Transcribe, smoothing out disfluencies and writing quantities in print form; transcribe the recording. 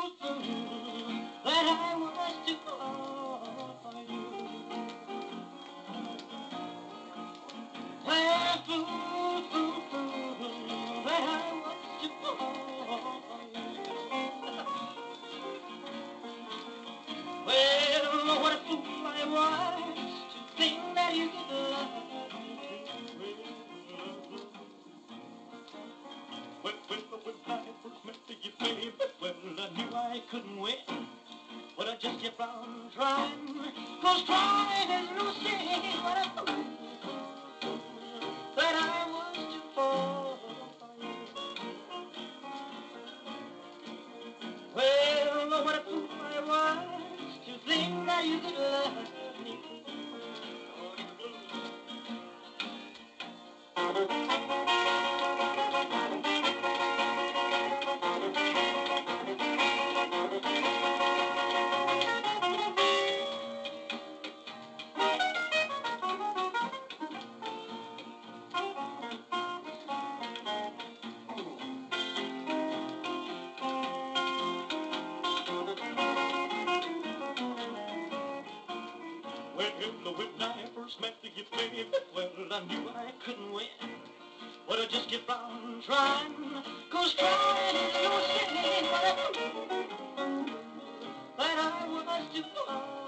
fool that I was to for you. Well, fool that I was to for you. Well, what a fool I was to think that you could love me too. When I first met you, baby, well, I knew I couldn't win. But I just kept on trying, 'cause trying is no sin. What a fool that I was to fall for you. Well, what a fool I was to think that you could love me. Well, when I first met you, baby, well, I knew I couldn't win. But I just kept on trying, 'cause trying is no sin. What a fool that I was to fall.